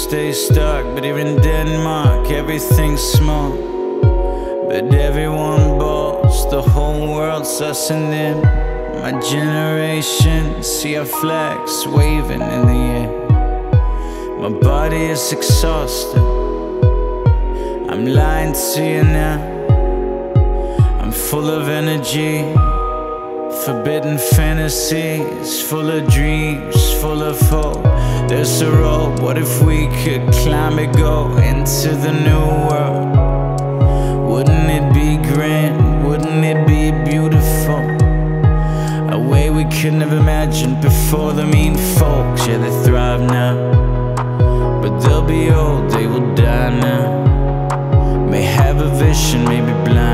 stay stuck. But here in Denmark, everything's small, but everyone balls. The whole world's sussing in. My generation, see our flags waving in the air. My body is exhausted, I'm lying to you now. I'm full of energy, forbidden fantasies, full of dreams, full of hope. There's a road, what if we could climb it, go into the new world? Wouldn't it be grand, wouldn't it be beautiful? A way we could never imagine before. The mean folks, yeah, they thrive now, but they'll be old, they will die now. May have a vision, may be blind.